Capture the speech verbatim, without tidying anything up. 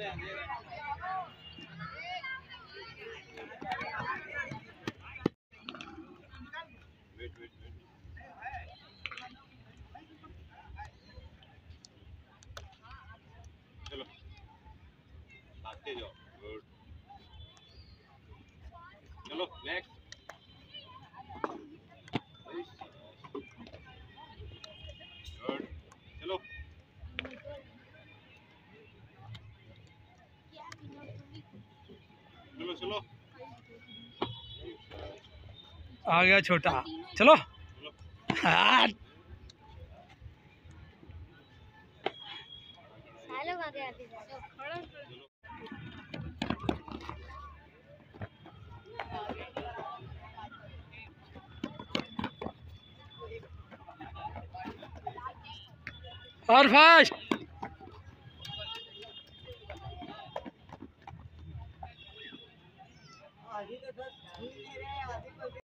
चलो आगे जाओ। गुड। चलो नेक्स्ट। गुड। चलो चलो चलो। आ गया छोटा। चलो हाँ। और फास्ट।